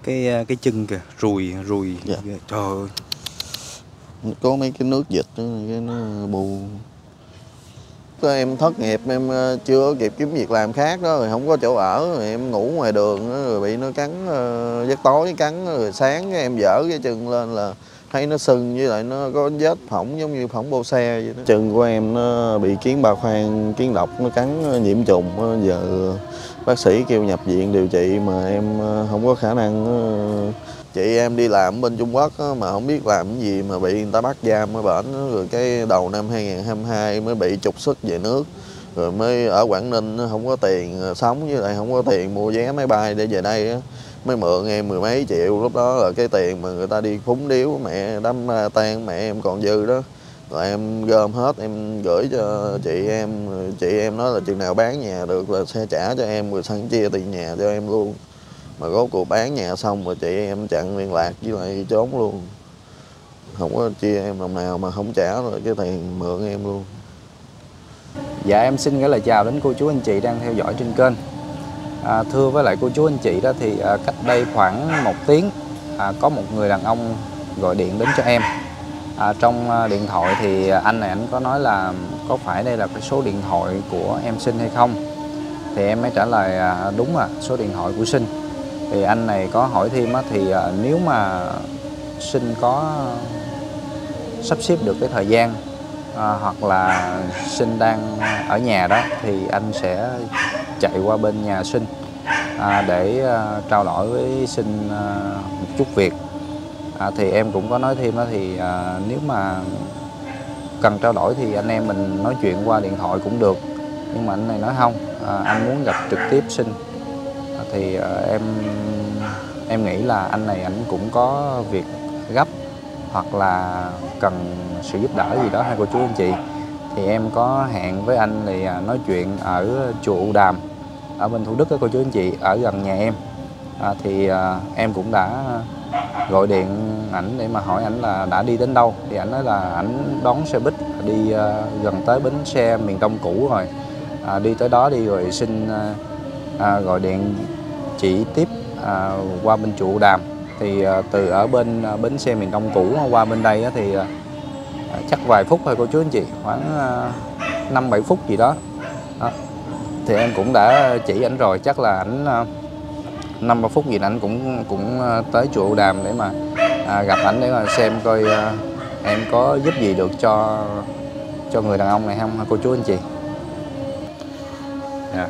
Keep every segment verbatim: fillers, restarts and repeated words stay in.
cái cái chân kìa, rùi rùi. Dạ. Trời ơi. Có mấy cái nước dịch đó, cái nó bù. Có em thất nghiệp, em chưa kịp kiếm việc làm khác đó, rồi không có chỗ ở, rồi em ngủ ngoài đường đó, rồi bị nó cắn, giấc tối cắn, rồi sáng cái em dở cái chân lên là thấy nó sưng, với lại nó có vết phỏng giống như phỏng bô xe vậy đó. Chân của em nó bị kiến ba khoang, kiến độc nó cắn nhiễm trùng, giờ bác sĩ kêu nhập viện điều trị mà em không có khả năng. Chị em đi làm bên Trung Quốc á, mà không biết làm cái gì mà bị người ta bắt giam ở bển, rồi cái đầu năm hai nghìn không trăm hai mươi hai mới bị trục xuất về nước, rồi mới ở Quảng Ninh không có tiền sống, với lại không có tiền mua vé máy bay để về đây á, mới mượn em mười mấy triệu. Lúc đó là cái tiền mà người ta đi phúng điếu mẹ đám tang mẹ em còn dư đó, rồi em gom hết em gửi cho chị em. Chị em nói là chừng nào bán nhà được là sẽ trả cho em, rồi sẵn chia tiền nhà cho em luôn. Mà rốt cuộc bán nhà xong rồi chị em chặn liên lạc với lại trốn luôn, không có chia em đồng nào, mà không trả rồi cái tiền mượn em luôn. Dạ em xin gửi lời chào đến cô chú anh chị đang theo dõi trên kênh. À, thưa với lại cô chú anh chị đó thì à, cách đây khoảng một tiếng à, có một người đàn ông gọi điện đến cho em. À, trong à, điện thoại thì anh này anh có nói là có phải đây là cái số điện thoại của em Sinh hay không, thì em mới trả lời à, đúng là số điện thoại của Sinh. Thì anh này có hỏi thêm á, thì à, nếu mà Sinh có sắp xếp được cái thời gian à, hoặc là Sinh đang ở nhà đó thì anh sẽ chạy qua bên nhà Sinh à, để à, trao đổi với Sinh à, một chút việc. À, thì em cũng có nói thêm đó, thì à, nếu mà cần trao đổi thì anh em mình nói chuyện qua điện thoại cũng được, nhưng mà anh này nói không, à, anh muốn gặp trực tiếp Sinh. À, thì à, em em nghĩ là anh này anh cũng có việc gấp hoặc là cần sự giúp đỡ gì đó hai cô chú anh chị, thì em có hẹn với anh thì nói chuyện ở chùa U Đàm ở bên Thủ Đức đó cô chú anh chị, ở gần nhà em. À, thì à, em cũng đã gọi điện ảnh để mà hỏi ảnh là đã đi đến đâu, thì ảnh nói là ảnh đón xe buýt đi à, gần tới bến xe miền Đông cũ rồi, à, đi tới đó đi rồi xin à, à, gọi điện chỉ tiếp à, qua bên chùa U Đàm. Thì à, từ ở bên à, bến xe miền Đông cũ qua bên đây á, thì à, chắc vài phút thôi cô chú anh chị, khoảng năm bảy phút gì đó. Đó. Thì em cũng đã chỉ ảnh rồi, chắc là ảnh năm ba phút gì ảnh cũng cũng tới chùa U Đàm để mà à, gặp ảnh để mà xem coi à, em có giúp gì được cho cho người đàn ông này không cô chú anh chị. Yeah.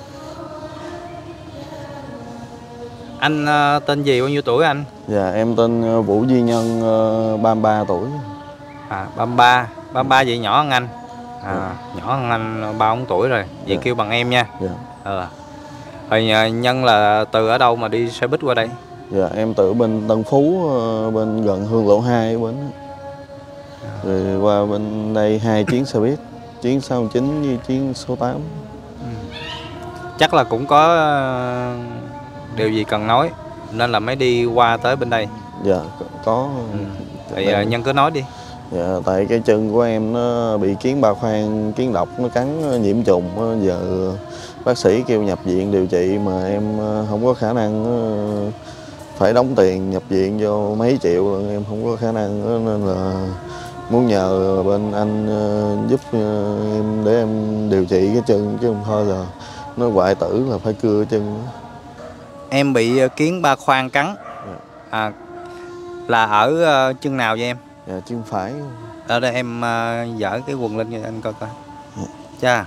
Anh uh, tên gì, bao nhiêu tuổi anh? Dạ em tên Vũ Duy Nhân, uh, ba mươi ba tuổi. À ba mươi ba, ba mươi ba vậy nhỏ hơn anh. À, dạ. Nhỏ hơn anh ba bốn tuổi rồi. Vậy dạ. Kêu bằng em nha. Dạ. Ờ. Rồi Nhân là từ ở đâu mà đi xe buýt qua đây? Dạ em từ bên Tân Phú, bên gần Hương Lộ hai bên. Rồi qua bên đây hai chuyến xe buýt, chuyến sáu chín với chuyến số tám. Ừ. Chắc là cũng có điều gì cần nói nên là mới đi qua tới bên đây. Dạ có. Ừ. Thì đây. Nhân cứ nói đi. Dạ tại cái chân của em nó bị kiến ba khoang, kiến độc nó cắn nhiễm trùng, giờ bác sĩ kêu nhập viện điều trị mà em không có khả năng, phải đóng tiền nhập viện vô mấy triệu rồi, em không có khả năng, nên là muốn nhờ bên anh giúp em để em điều trị cái chân, chứ không thôi là nó hoại tử là phải cưa chân. Em bị kiến ba khoang cắn. Dạ. À, là ở chân nào vậy em? Dạ chân phải. Ở đây em uh, dở cái quần lên cho anh coi coi. Dạ. Cha.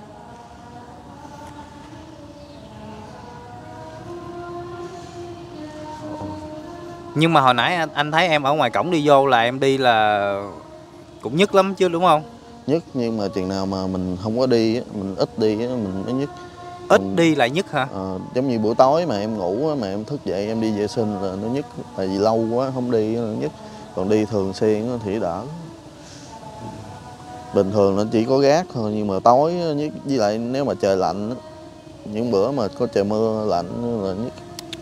Nhưng mà hồi nãy anh, anh thấy em ở ngoài cổng đi vô là em đi là cũng nhức lắm chứ đúng không? Nhức, nhưng mà chừng nào mà mình không có đi, mình ít đi mình mới nhức. Ít mình, đi lại nhức hả? À, giống như buổi tối mà em ngủ mà em thức dậy em đi vệ sinh là nó nhức, tại vì lâu quá không đi nó nhức. Còn đi thường xuyên thì đỡ. Bình thường nó chỉ có gác thôi, nhưng mà tối nhức, với lại nếu mà trời lạnh, những bữa mà có trời mưa lạnh là nhức.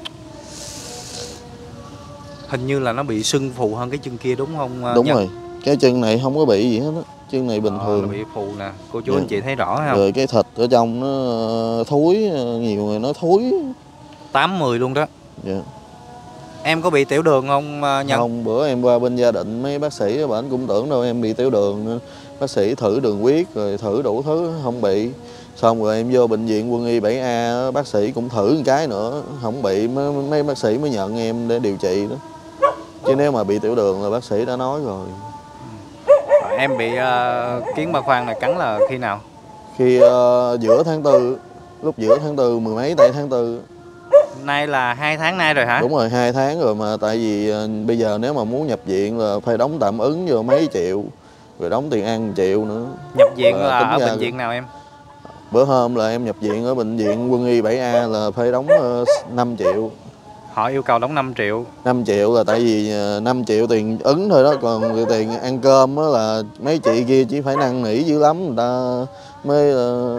Hình như là nó bị sưng phù hơn cái chân kia đúng không? Đúng Nhân? Rồi, cái chân này không có bị gì hết á, chân này bình ờ, thường. Bị phù nè, cô chú dạ. Anh chị thấy rõ không? Rồi cái thịt ở trong nó thúi, nhiều người nói thúi. tám mười luôn đó. Dạ. Em có bị tiểu đường không Nhân? Không, bữa em qua bên gia đình mấy bác sĩ bệnh cũng tưởng đâu em bị tiểu đường nữa. Bác sĩ thử đường huyết rồi thử đủ thứ không bị. Xong rồi em vô bệnh viện Quân y bảy A, bác sĩ cũng thử một cái nữa không bị, mấy, mấy bác sĩ mới nhận em để điều trị đó. Chứ nếu mà bị tiểu đường là bác sĩ đã nói rồi. Em bị uh, kiến ba khoang này cắn là khi nào? Khi uh, giữa tháng tư, lúc giữa tháng tư, mười mấy tây tháng tư. Nay là hai tháng nay rồi hả? Đúng rồi, hai tháng rồi mà tại vì uh, bây giờ nếu mà muốn nhập viện là phải đóng tạm ứng vô mấy triệu, rồi đóng tiền ăn một triệu nữa. Nhập viện à, là ở ra, bệnh viện nào em? Bữa hôm là em nhập viện ở bệnh viện Quân y bảy A là phải đóng uh, năm triệu. Họ yêu cầu đóng năm triệu. năm triệu là tại vì năm triệu tiền ứng thôi đó, còn tiền ăn cơm đó là mấy chị kia chỉ phải năn nỉ dữ lắm người ta mới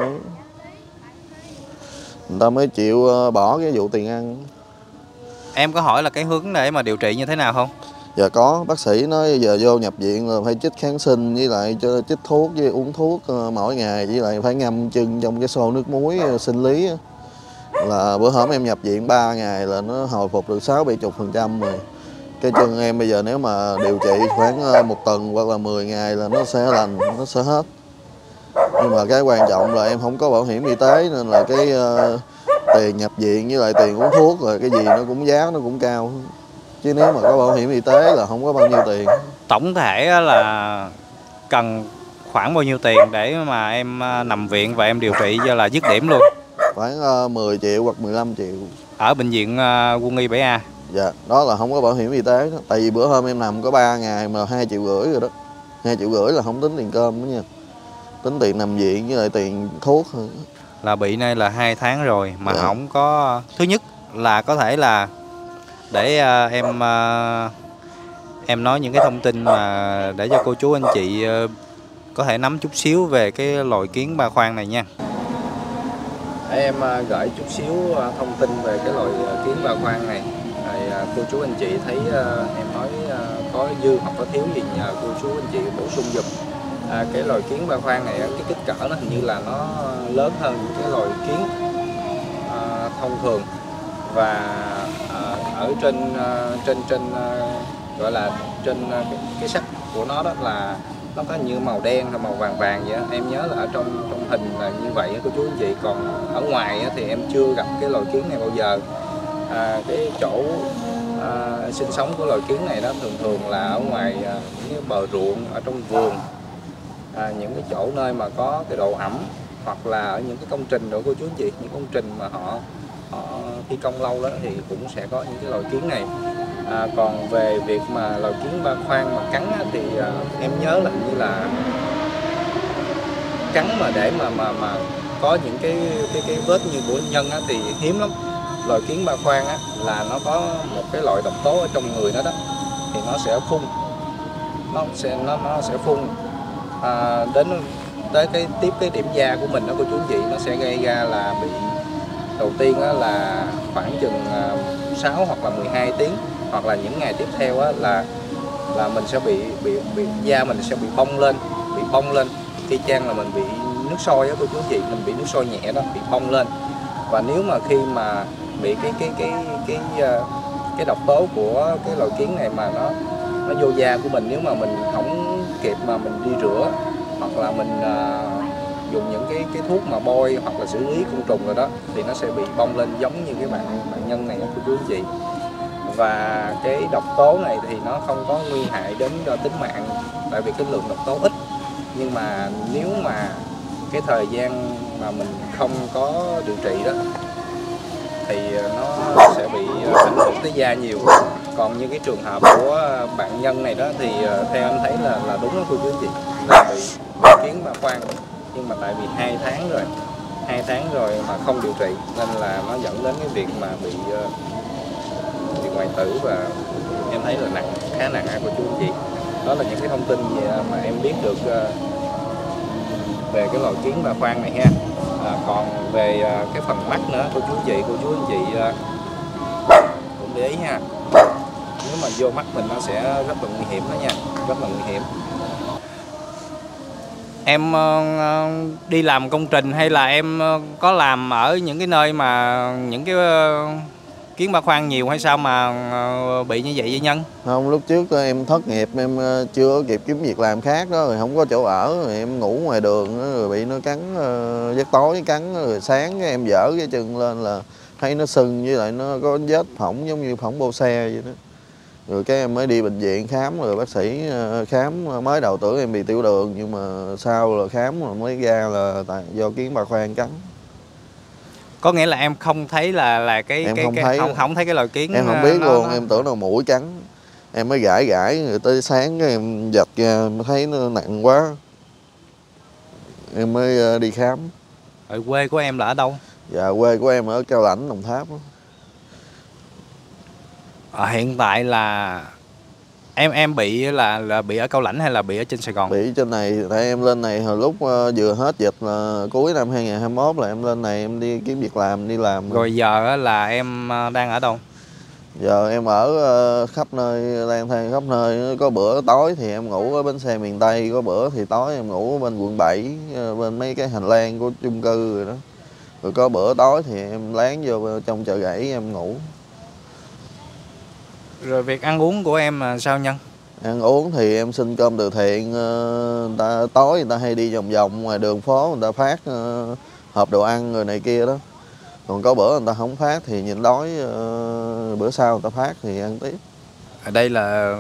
người ta mới chịu bỏ cái vụ tiền ăn. Em có hỏi là cái hướng để mà điều trị như thế nào không? Giờ có, bác sĩ nói giờ vô nhập viện là phải chích kháng sinh với lại cho chích thuốc với uống thuốc mỗi ngày, với lại phải ngâm chân trong cái xô nước muối sinh lý. Là bữa hổm em nhập viện ba ngày là nó hồi phục được sáu bảy chục phần trăm rồi. Cái chân em bây giờ nếu mà điều trị khoảng một tuần hoặc là mười ngày là nó sẽ lành, nó sẽ hết. Nhưng mà cái quan trọng là em không có bảo hiểm y tế nên là cái uh, tiền nhập viện với lại tiền uống thuốc rồi cái gì nó cũng giá nó cũng cao. Chứ nếu mà có bảo hiểm y tế là không có bao nhiêu tiền. Tổng thể là cần khoảng bao nhiêu tiền để mà em nằm viện và em điều trị cho là dứt điểm luôn? Khoảng uh, mười triệu hoặc mười lăm triệu. Ở bệnh viện uh, Quân y bảy A? Dạ, đó là không có bảo hiểm y tế đó. Tại vì bữa hôm em nằm có ba ngày mà hai triệu rưỡi rồi đó. Hai triệu rưỡi là không tính tiền cơm đó nha. Tính tiền nằm viện với lại tiền thuốc thôi. Là bị nay là hai tháng rồi mà dạ. không có. Thứ nhất là có thể là để uh, em uh, em nói những cái thông tin mà để cho cô chú anh chị uh, có thể nắm chút xíu về cái loài kiến ba khoang này nha. Để em uh, gửi chút xíu uh, thông tin về cái loài uh, kiến ba khoang này. Rồi, uh, cô chú anh chị thấy uh, em nói uh, có dư hoặc có thiếu gì nhờ cô chú anh chị bổ sung giùm. À, cái loài kiến ba khoang này cái kích cỡ nó hình như là nó lớn hơn những cái loài kiến à, thông thường, và à, ở trên à, trên trên à, gọi là trên à, cái, cái sắc của nó đó là nó có như màu đen hay màu vàng vàng vậy. Em nhớ là ở trong trong hình là như vậy cô chú anh chị, còn ở ngoài thì em chưa gặp cái loài kiến này bao giờ. À, cái chỗ à, sinh sống của loài kiến này đó thường thường là ở ngoài à, những cái bờ ruộng, ở trong vườn. À, những cái chỗ nơi mà có cái độ ẩm, hoặc là ở những cái công trình đó cô chú anh chị, những công trình mà họ họ thi công lâu đó thì cũng sẽ có những cái loài kiến này. À, còn về việc mà loài kiến ba khoang mà cắn á, thì à, em nhớ là như là cắn mà để mà mà mà có những cái cái cái vết như của Nhân á, thì hiếm lắm. Loài kiến ba khoang á, là nó có một cái loại độc tố ở trong người nó đó, thì nó sẽ phun, nó sẽ nó nó sẽ phun À, đến tới cái tiếp cái điểm da của mình đó cô chú anh chị, nó sẽ gây ra là bị đầu tiên á, là khoảng chừng sáu hoặc là mười hai tiếng, hoặc là những ngày tiếp theo á, là là mình sẽ bị bị bị da mình sẽ bị bong lên, bị bong lên y chang là mình bị nước sôi á cô chú anh chị, mình bị nước sôi nhẹ đó, bị bong lên. Và nếu mà khi mà bị cái cái cái cái cái, cái độc tố của cái loài kiến này mà nó nó vô da của mình, nếu mà mình không kịp mà mình đi rửa, hoặc là mình uh, dùng những cái cái thuốc mà bôi hoặc là xử lý côn trùng rồi đó, thì nó sẽ bị bong lên giống như cái bạn bạn Nhân này của chú anh chị. Và cái độc tố này thì nó không có nguy hại đến cho tính mạng, tại vì cái lượng độc tố ít. Nhưng mà nếu mà cái thời gian mà mình không có điều trị đó thì nó sẽ bị ảnh hưởng tới da nhiều. Còn như cái trường hợp của bạn Nhân này đó thì theo em thấy là là đúng đó cô chú anh chị, là bị, bị kiến ba khoang, nhưng mà tại vì hai tháng rồi hai tháng rồi mà không điều trị nên là nó dẫn đến cái việc mà bị bị hoại tử, và em thấy là nặng, khá nặng cô chú anh chị. Đó là những cái thông tin mà em biết được về cái loài kiến ba khoang này ha. À, còn về cái phần mắt nữa cô chú anh chị, cô chú anh chị cũng để ý ha. Nếu mà vô mắt mình nó sẽ rất là nguy hiểm đó nha, rất là nguy hiểm. Em uh, đi làm công trình hay là em uh, có làm ở những cái nơi mà những cái uh, kiến ba khoang nhiều hay sao mà ờ, bị như vậy vậy Nhân? Không, lúc trước em thất nghiệp, em ờ, chưa kịp kiếm việc làm khác đó, rồi không có chỗ ở, rồi em ngủ ngoài đường đó, rồi bị nó cắn, uh, giấc tối cắn, rồi sáng cái em dở cái chân lên là thấy nó sưng, với lại nó có vết phỏng giống như phỏng bô xe vậy đó. Rồi cái em mới đi bệnh viện khám, rồi bác sĩ uh, khám, mới đầu tưởng em bị tiểu đường, nhưng mà sau là khám rồi mới ra là tại do kiến ba khoang cắn. Có nghĩa là em không thấy là là cái Em cái không cái thấy, không không thấy cái loài kiến, em không ờ, biết nó, luôn, nó... em tưởng là muỗi cắn. Em mới gãi gãi rồi tới sáng cái em giật ra thấy nó nặng quá, em mới ờ, đi khám. Ở quê của em là ở đâu? Dạ, quê của em ở Cao Lãnh, Đồng Tháp. À, hiện tại là em em bị là là bị ở Cao Lãnh hay là bị ở trên Sài Gòn? Bị trên này, tại em lên này hồi lúc uh, vừa hết dịch là cuối năm hai nghìn không trăm hai mươi mốt là em lên này em đi kiếm việc làm, đi làm. Rồi giờ là em đang ở đâu? Giờ em ở uh, khắp nơi, lang thang khắp nơi. Có bữa tối thì em ngủ ở bến xe miền Tây, có bữa thì tối em ngủ bên quận bảy, uh, bên mấy cái hành lang của chung cư rồi đó. Rồi có bữa tối thì em láng vô trong chợ Gãy em ngủ. Rồi việc ăn uống của em là sao Nhân? Ăn uống thì em xin cơm từ thiện, người ta tối người ta hay đi vòng vòng ngoài đường phố, người ta phát uh, hộp đồ ăn rồi này kia đó. Còn có bữa người ta không phát thì nhịn đói, uh, bữa sau người ta phát thì ăn tiếp. Ở đây là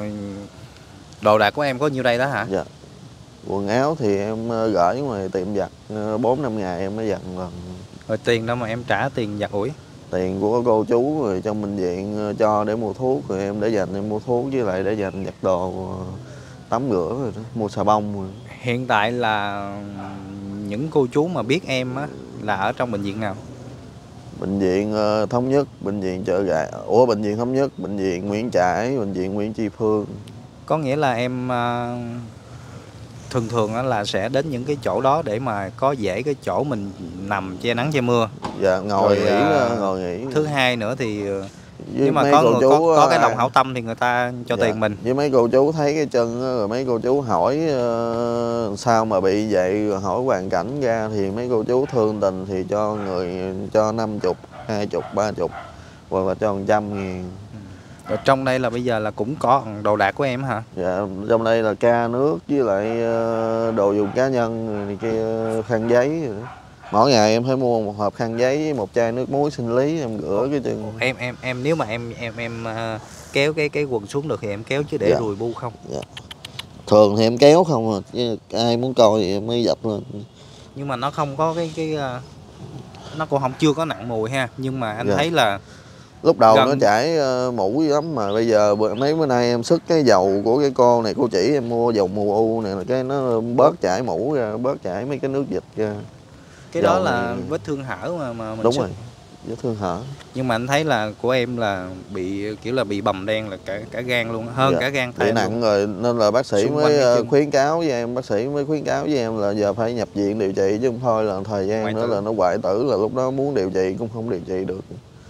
đồ đạc của em có nhiêu đây đó hả? Dạ. Quần áo thì em gửi ngoài tiệm giặt bốn năm ngày em mới giặt lần. Rồi tiền đâu mà em trả tiền giặt ủi? Tiền của cô chú rồi trong bệnh viện cho để mua thuốc, rồi em để dành em mua thuốc, với lại để dành giặt đồ, tắm rửa rồi đó, mua xà bông rồi. Hiện tại là những cô chú mà biết em á là ở trong bệnh viện nào? Bệnh viện uh, Thống Nhất, bệnh viện Chợ Gạo, ủa bệnh viện Thống Nhất, bệnh viện Nguyễn Trãi, bệnh viện Nguyễn Tri Phương. Có nghĩa là em uh, thường thường là sẽ đến những cái chỗ đó để mà có dễ cái chỗ mình nằm che nắng che mưa. Dạ, ngồi rồi, nghỉ, uh, ngồi nghỉ. Thứ hai nữa thì với nếu mà có người chú, có, có cái lòng à, hảo tâm thì người ta cho dạ, tiền mình. với mấy cô chú thấy cái chân rồi mấy cô chú hỏi uh, sao mà bị vậy, rồi hỏi hoàn cảnh ra thì mấy cô chú thương tình thì cho người cho năm chục, hai chục, ba chục, hoặc là cho một trăm ngàn. Rồi trong đây là bây giờ là cũng có đồ đạc của em hả? Dạ, trong đây là ca nước với lại uh, đồ dùng cá nhân rồi này kia, khăn giấy rồi đó. Mỗi ngày em phải mua một hộp khăn giấy với một chai nước muối sinh lý em rửa cái chân. Em em em nếu mà em em em uh, kéo cái cái quần xuống được thì em kéo chứ để dạ. rùi bu không? Dạ. Thường thì em kéo không à, chứ ai muốn coi thì em mới dập lên. Nhưng mà nó không có cái cái uh, nó cũng không chưa có nặng mùi ha, nhưng mà anh dạ. thấy là lúc đầu gần... nó chảy uh, mũi lắm, mà bây giờ mấy bữa nay em sức cái dầu của cái cô này, cô chỉ em mua dầu mù u này là cái nó bớt chảy mũi ra, bớt chảy mấy cái nước dịch ra. Cái dầu đó là này... vết thương hở mà mà mình đúng sức. rồi, vết thương hở. Nhưng mà anh thấy là của em là bị kiểu là bị bầm đen là cả cả gan luôn, hơn dạ. cả gan bị nặng luôn rồi, nên là bác sĩ mới khuyến cáo với em, bác sĩ mới khuyến cáo với em là giờ phải nhập viện điều trị, chứ không thôi là thời gian hoại nữa tử. Là nó hoại tử, là lúc đó muốn điều trị cũng không điều trị được.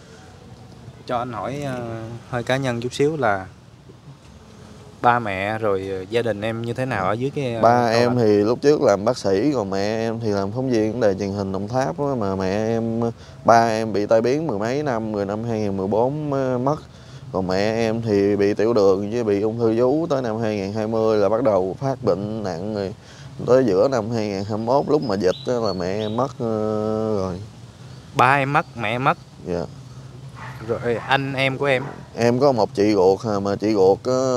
Cho anh hỏi uh, hơi cá nhân chút xíu là ba mẹ rồi gia đình em như thế nào ở dưới cái... Uh, ba em thì lúc trước làm bác sĩ, còn mẹ em thì làm phóng viên đài truyền hình Đồng Tháp đó. Mà mẹ em, ba em bị tai biến mười mấy năm, rồi năm hai nghìn không trăm mười bốn mất. Còn mẹ em thì bị tiểu đường với bị ung thư vú, tới năm hai nghìn không trăm hai mươi là bắt đầu phát bệnh nặng, rồi tới giữa năm hai nghìn không trăm hai mươi mốt lúc mà dịch đó là mẹ em mất uh, rồi. Ba em mất, mẹ em mất. Dạ. Rồi anh em của em? Em có một chị ruột, mà chị ruột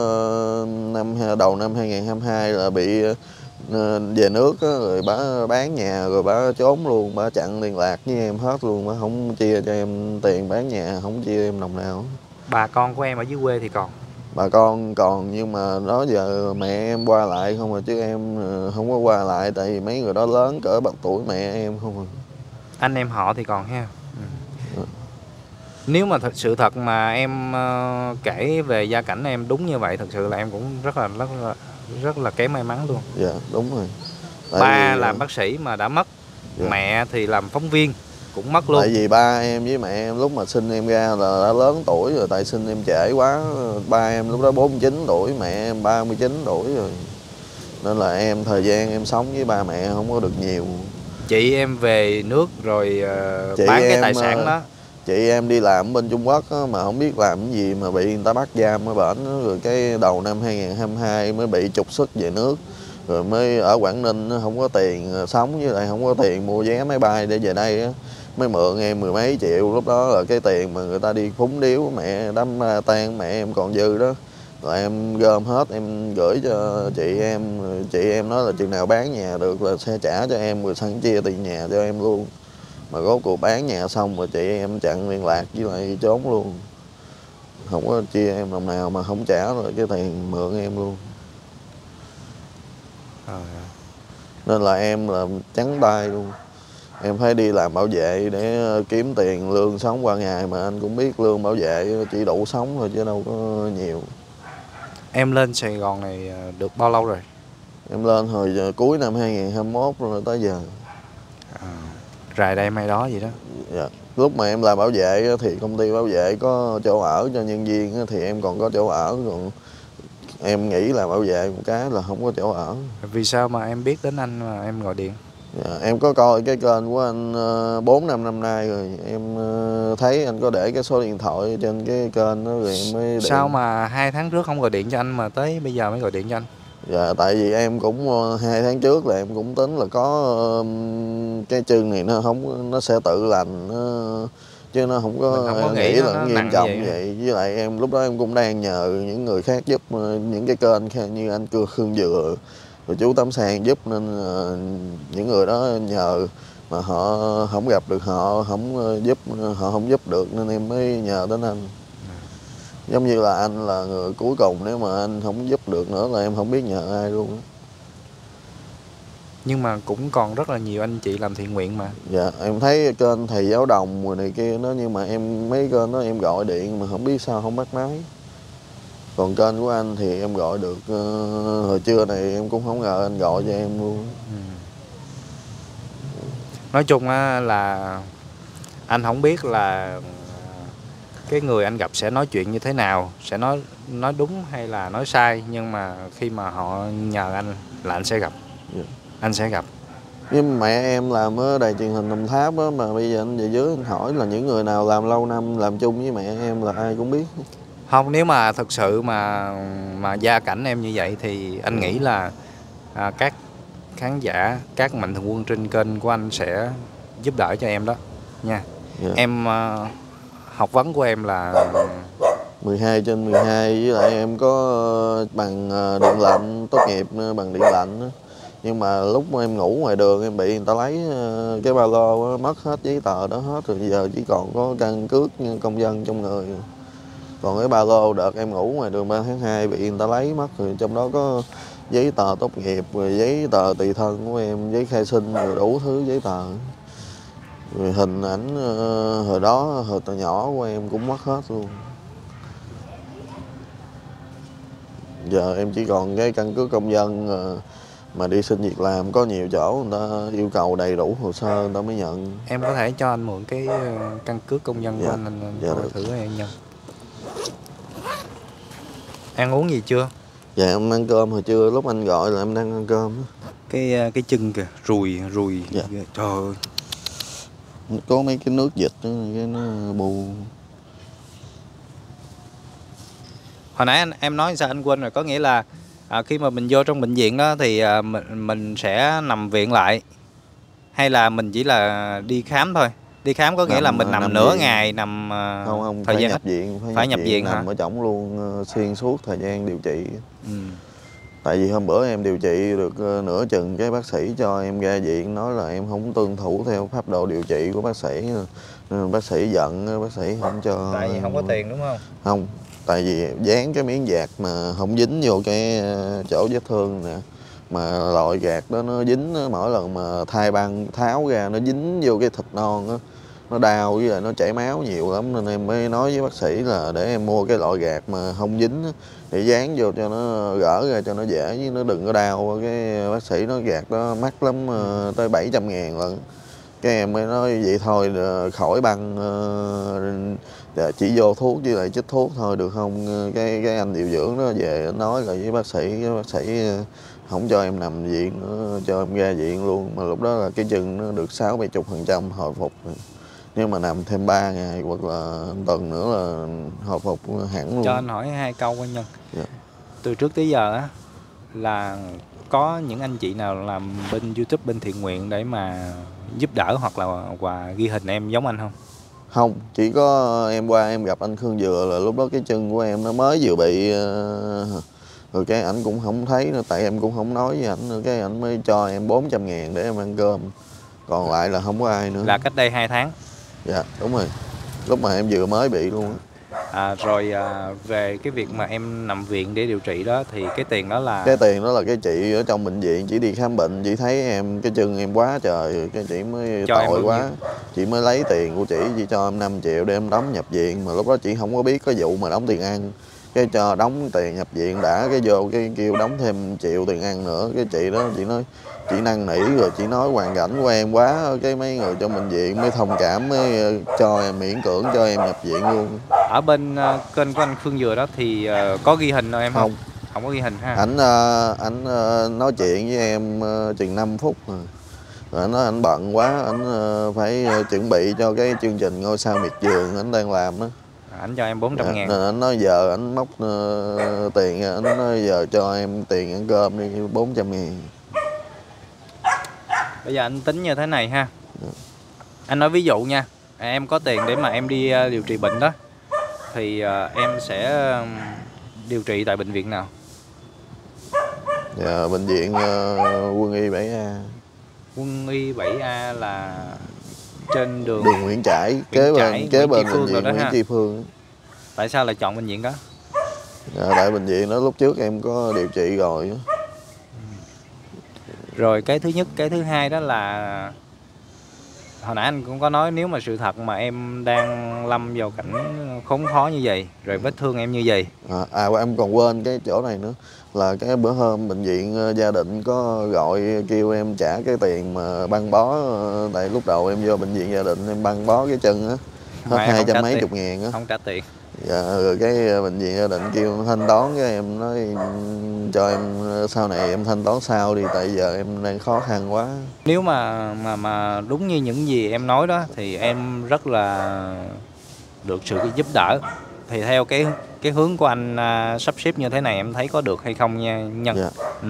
năm đầu năm hai nghìn không trăm hai mươi hai là bị về nước rồi bà bán nhà, rồi bà trốn luôn, bà chặn liên lạc với em hết luôn, bà không chia cho em tiền bán nhà, không chia em đồng nào. Bà con của em ở dưới quê thì còn? Bà con còn, nhưng mà đó giờ mẹ em qua lại không, mà chứ em không có qua lại, tại vì mấy người đó lớn cỡ bằng tuổi mẹ em không à. Anh em họ thì còn ha. Ừ. Nếu mà thật sự thật mà em uh, kể về gia cảnh em đúng như vậy, thật sự là em cũng rất là rất là rất là kém may mắn luôn. Dạ đúng rồi. Tại ba vì... làm bác sĩ mà đã mất. Dạ. Mẹ thì làm phóng viên cũng mất luôn. Tại vì ba em với mẹ em lúc mà sinh em ra là đã lớn tuổi rồi, tại sinh em trễ quá. Ba em lúc đó bốn mươi chín tuổi, mẹ em ba mươi chín tuổi rồi, nên là em thời gian em sống với ba mẹ không có được nhiều. Chị em về nước rồi uh, bán cái tài sản đó. chị em đi làm bên Trung Quốc á, mà không biết làm cái gì mà bị người ta bắt giam ở bển, rồi cái đầu năm hai nghìn không trăm hai mươi hai mới bị trục xuất về nước, rồi mới ở Quảng Ninh không có tiền sống, với lại không có tiền mua vé máy bay để về đây á, mới mượn em mười mấy triệu. Lúc đó là cái tiền mà người ta đi phúng điếu mẹ đám tang mẹ em còn dư đó, rồi em gom hết em gửi cho chị em. Chị em nói là chừng nào bán nhà được là sẽ trả cho em, rồi sẵn chia tiền nhà cho em luôn. Mà rốt cuộc bán nhà xong rồi chị em chặn liên lạc với lại trốn luôn, không có chia em đồng nào, mà không trả rồi cái tiền mượn em luôn. À. Nên là em là trắng tay luôn. Em phải đi làm bảo vệ để kiếm tiền lương sống qua ngày, mà anh cũng biết lương bảo vệ chỉ đủ sống thôi chứ đâu có nhiều. Em lên Sài Gòn này được bao lâu rồi? Em lên hồi giờ, cuối năm hai nghìn không trăm hai mươi mốt rồi tới giờ. À, rày đây mai đó vậy đó. Dạ. Lúc mà em làm bảo vệ thì công ty bảo vệ có chỗ ở cho nhân viên thì em còn có chỗ ở, còn em nghĩ là bảo vệ một cái là không có chỗ ở. Vì sao mà em biết đến anh mà em gọi điện? Dạ, em có coi cái kênh của anh bốn năm năm nay rồi, em thấy anh có để cái số điện thoại trên cái kênh đó rồi em mới điện. Sao mà hai tháng trước không gọi điện cho anh mà tới bây giờ mới gọi điện cho anh? Dạ, tại vì em cũng hai tháng trước là em cũng tính là có cái chân này nó không, nó sẽ tự lành, nó, chứ nó không có, không có nghĩ, nghĩ nó, là nó nghiêm nặng trọng vậy. vậy. Với lại em lúc đó em cũng đang nhờ những người khác giúp, những cái kênh khác như anh Cưa Khương Dừa rồi chú Tám Sang giúp, nên những người đó nhờ mà họ không gặp được, họ không giúp, họ không giúp được nên em mới nhờ đến anh. Giống như là anh là người cuối cùng, nếu mà anh không giúp được nữa là em không biết nhờ ai luôn. Nhưng mà cũng còn rất là nhiều anh chị làm thiện nguyện mà. Dạ, em thấy kênh thầy giáo đồng rồi này kia đó, nhưng mà em mấy kênh đó em gọi điện mà không biết sao không bắt máy. Còn kênh của anh thì em gọi được, uh, hồi trưa này em cũng không ngờ anh gọi cho em luôn. Ừ. Nói chung á là anh không biết là cái người anh gặp sẽ nói chuyện như thế nào, sẽ nói nói đúng hay là nói sai, nhưng mà khi mà họ nhờ anh là anh sẽ gặp. Yeah. Anh sẽ gặp. Nhưng mẹ em làm ở đài truyền hình Đồng Tháp á, mà bây giờ anh về dưới anh hỏi là những người nào làm lâu năm làm chung với mẹ em là ai cũng biết. Không, nếu mà thực sự mà mà gia cảnh em như vậy thì anh nghĩ là à, các khán giả, các mạnh thường quân trên kênh của anh sẽ giúp đỡ cho em đó nha. Yeah. Em uh, học vấn của em là mười hai trên mười hai, với lại em có bằng điện lạnh, tốt nghiệp bằng điện lạnh. Nhưng mà lúc mà em ngủ ngoài đường em bị người ta lấy cái ba lô, mất hết giấy tờ đó hết rồi, giờ chỉ còn có căn cước công dân trong người. Còn cái ba lô đợt em ngủ ngoài đường ba tháng hai bị người ta lấy mất rồi, trong đó có giấy tờ tốt nghiệp, rồi giấy tờ tùy thân của em, giấy khai sinh, rồi đủ thứ giấy tờ. Rồi hình ảnh hồi đó, hồi từ nhỏ của em cũng mất hết luôn. Giờ em chỉ còn cái căn cước công dân mà đi xin việc làm, có nhiều chỗ người ta yêu cầu đầy đủ hồ sơ người ta mới nhận. Em có thể cho anh mượn cái căn cước công dân của dạ. anh, anh dạ thử em nhân. Ăn uống gì chưa? Dạ em ăn cơm hồi trưa, lúc anh gọi là em đang ăn cơm. Cái cái chân kìa, rùi rùi. Dạ. Trời ơi. Có mấy cái nước dịch đó, cái nó bù. Hồi nãy anh em nói sao anh quên rồi, có nghĩa là à, khi mà mình vô trong bệnh viện đó thì à, mình mình sẽ nằm viện lại, hay là mình chỉ là đi khám thôi? Đi khám có nghĩa nằm, là mình nằm, nằm nửa viện. Ngày nằm uh, không không thời phải gian nhập viện, phải, phải nhập, nhập viện, viện nằm hả? ở trỏng luôn xuyên suốt thời gian điều trị. Ừ. Tại vì hôm bữa em điều trị được nửa chừng, cái bác sĩ cho em ra viện nói là em không tuân thủ theo phác đồ điều trị của bác sĩ, nên bác sĩ giận, bác sĩ không cho. Tại vì không có tiền đúng không? Không, tại vì dán cái miếng dạt mà không dính vô cái chỗ vết thương nè, mà loại gạt đó nó dính, mỗi lần mà thay băng tháo ra nó dính vô cái thịt non đó, nó đau với lại nó chảy máu nhiều lắm, nên em mới nói với bác sĩ là để em mua cái loại gạt mà không dính để dán vô cho nó gỡ ra cho nó dễ, chứ nó đừng có đau. Cái bác sĩ nói gạt đó mắc lắm, tới bảy trăm ngàn lận. Cái em mới nói vậy thôi, khỏi băng, chỉ vô thuốc với lại chích thuốc thôi được không? Cái cái anh điều dưỡng đó về nói lại với bác sĩ, cái bác sĩ không cho em nằm viện nữa, cho em ra viện luôn. Mà lúc đó là cái chân nó được sáu bảy chục phần trăm hồi phục. Nếu mà nằm thêm ba ngày hoặc là tuần nữa là hồi phục hẳn luôn. Cho anh hỏi hai câu anh Nhân. Dạ. Từ trước tới giờ á là có những anh chị nào làm bên YouTube, bên thiện nguyện để mà giúp đỡ hoặc là và ghi hình em giống anh không? Không, chỉ có em qua em gặp anh Khương Dừa là lúc đó cái chân của em nó mới vừa bị uh, rồi cái ảnh cũng không thấy nữa, tại em cũng không nói với ảnh nữa, cái ảnh mới cho em bốn trăm ngàn để em ăn cơm, còn lại là không có ai nữa. Là cách đây hai tháng. Dạ đúng rồi, lúc mà em vừa mới bị luôn á. À, rồi à, về cái việc mà em nằm viện để điều trị đó thì cái tiền đó là cái tiền đó là cái chị ở trong bệnh viện chỉ đi khám bệnh, chị thấy em cái chân em quá trời, cái chị mới cho tội em quá, chị mới lấy tiền của chị, chị cho em năm triệu để em đóng nhập viện, mà lúc đó chị không có biết cái vụ mà đóng tiền ăn, cái cho đóng tiền nhập viện đã, cái vô cái kêu đóng thêm triệu tiền ăn nữa, cái chị đó chị nói chị năn nỉ rồi chị nói hoàn cảnh của em quá, cái mấy người trong bệnh viện mới thông cảm mới cho em, miễn cưỡng cho em nhập viện luôn. Ở bên uh, kênh của anh Khương Dừa đó thì uh, có ghi hình đâu em không? Không, không có ghi hình ha. Ảnh uh, ảnh uh, nói chuyện với em uh, chừng năm phút rồi. Rồi anh nói anh bận quá, anh uh, phải uh, chuẩn bị cho cái chương trình Ngôi Sao Miệt Vườn anh đang làm đó. Ảnh cho em bốn trăm ngàn. Nên anh nói giờ anh móc uh, tiền, anh nói giờ cho em tiền ăn cơm đi bốn trăm ngàn. Bây giờ anh tính như thế này ha. Được. Anh nói ví dụ nha, em có tiền để mà em đi uh, điều trị bệnh đó thì uh, em sẽ uh, điều trị tại bệnh viện nào? Dạ, bệnh viện uh, Quân y bảy A. Quân y bảy A là trên đường đường Nguyễn Trãi, kế bên kế bên bệnh viện Nguyễn Tri Phương. Tại sao lại chọn bệnh viện đó? Dạ, tại bệnh viện đó lúc trước em có điều trị rồi. Rồi cái thứ nhất, cái thứ hai đó là hồi nãy anh cũng có nói nếu mà sự thật mà em đang lâm vào cảnh khốn khó như vậy, rồi vết thương em như vậy. À, à em còn quên cái chỗ này nữa, là cái bữa hôm bệnh viện Gia Định có gọi kêu em trả cái tiền mà băng bó, tại lúc đầu em vô bệnh viện Gia Định em băng bó cái chân á, hết hai trăm mấy chục ngàn á. Không trả tiền. Dạ, rồi cái bệnh viện Gia Định kêu thanh toán, cái em nói cho em sau này em thanh toán sau đi, tại giờ em đang khó khăn quá. Nếu mà mà mà đúng như những gì em nói đó thì em rất là được sự giúp đỡ. Thì theo cái cái hướng của anh uh, sắp xếp như thế này em thấy có được hay không nha Nhân? Dạ. Ừ.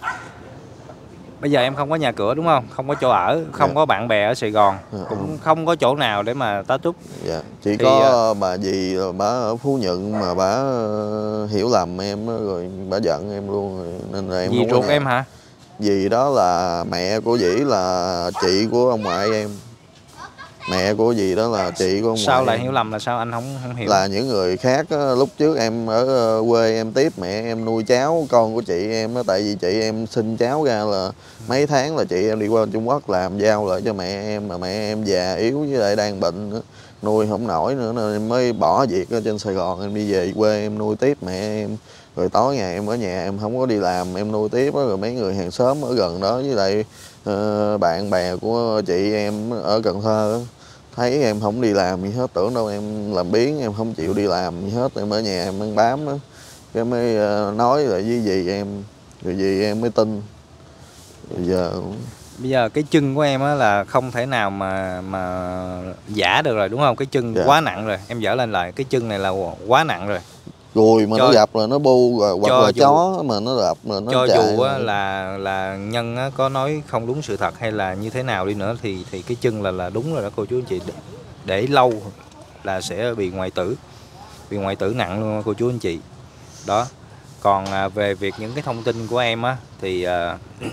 Bây giờ em không có nhà cửa đúng không? Không có chỗ ở, không dạ. có bạn bè ở Sài Gòn, dạ. cũng không có chỗ nào để mà tá túc. Dạ. Chỉ thì, có bà dì bà ở Phú Nhuận mà bà hiểu lầm em rồi bà giận em luôn rồi, nên là em dì không ruột có nhà. Em hả? Dì đó là mẹ của Dĩ, là chị của ông ngoại em. Mẹ của dì đó là chị của ông sao ngoại lại em. hiểu lầm là sao anh không không hiểu? Là những người khác á, lúc trước em ở quê em tiếp mẹ em nuôi cháu con của chị em á, tại vì chị em sinh cháu ra là mấy tháng là chị em đi qua Trung Quốc làm giao lại cho mẹ em, mà mẹ em già yếu với lại đang bệnh nữa, nuôi không nổi nữa nên em mới bỏ việc ở trên Sài Gòn em đi về quê em nuôi tiếp mẹ em. Rồi tối ngày em ở nhà em không có đi làm em nuôi tiếp á, rồi mấy người hàng xóm ở gần đó với lại uh, bạn bè của chị em ở Cần Thơ á, thấy em không đi làm gì hết, tưởng đâu em làm biếng em không chịu đi làm gì hết, em ở nhà em ăn bám đó, cái mới nói lại với dì em, rồi dì em mới tin. Bây giờ bây giờ cái chân của em á là không thể nào mà mà giả được rồi đúng không? Cái chân dạ. quá nặng rồi, em dở lên lại cái chân này là quá nặng rồi. Rồi mà cho, nó gặp là nó bu rồi, hoặc là dù, chó mà nó gặp là nó cho chạy. dù á, là là Nhân á, có nói không đúng sự thật hay là như thế nào đi nữa thì thì cái chân là là đúng rồi đó cô chú anh chị, để, để lâu là sẽ bị ngoại tử, bị ngoại tử nặng luôn cô chú anh chị đó. Còn à, về việc những cái thông tin của em á thì à,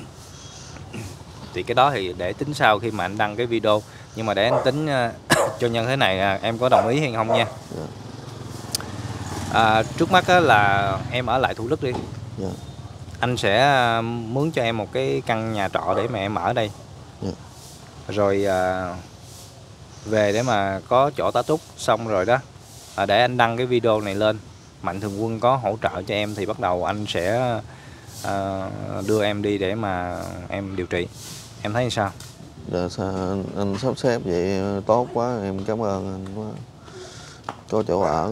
thì cái đó thì để tính sau khi mà anh đăng cái video, nhưng mà để anh tính à, cho Nhân thế này à, em có đồng ý hay không nha? Yeah. À, trước mắt á, là em ở lại Thủ Đức đi. Yeah. Anh sẽ mướn cho em một cái căn nhà trọ để mà em ở đây. Yeah. Rồi à, về để mà có chỗ tá túc xong rồi đó, à, để anh đăng cái video này lên, Mạnh Thường Quân có hỗ trợ cho em thì bắt đầu anh sẽ à, đưa em đi để mà em điều trị. Em thấy sao? Dạ, sao anh, anh sắp xếp vậy tốt quá, em cảm ơn anh quá. Có chỗ ở.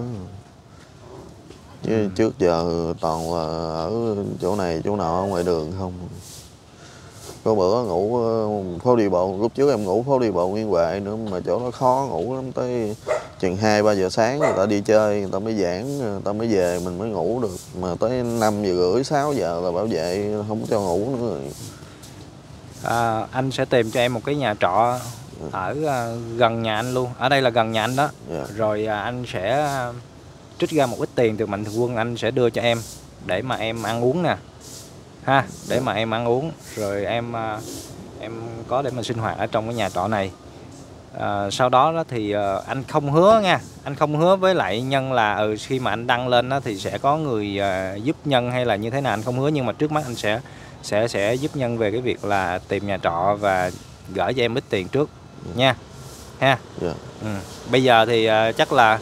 Chứ ừ. trước giờ toàn là ở chỗ này chỗ nọ ngoài đường không. Có bữa ngủ phố đi bộ, lúc trước em ngủ phố đi bộ Nguyễn Huệ nữa, mà chỗ đó khó ngủ lắm, tới chừng hai ba giờ sáng người ta đi chơi, người ta mới giảng, người ta mới về mình mới ngủ được, mà tới năm giờ rưỡi sáu giờ là bảo vệ không cho ngủ nữa rồi. À, anh sẽ tìm cho em một cái nhà trọ ở uh, gần nhà anh luôn, ở đây là gần nhà anh đó. Yeah. Rồi uh, anh sẽ trích ra một ít tiền từ mạnh thường quân, anh sẽ đưa cho em để mà em ăn uống nè ha, để mà em ăn uống rồi em uh, em có để mà sinh hoạt ở trong cái nhà trọ này. À, sau đó đó thì uh, anh không hứa nha, anh không hứa với lại Nhân là ừ, khi mà anh đăng lên đó thì sẽ có người uh, giúp Nhân hay là như thế nào, anh không hứa, nhưng mà trước mắt anh sẽ sẽ sẽ giúp Nhân về cái việc là tìm nhà trọ và gửi cho em ít tiền trước nha ha. Yeah. Ừ. Bây giờ thì uh, chắc là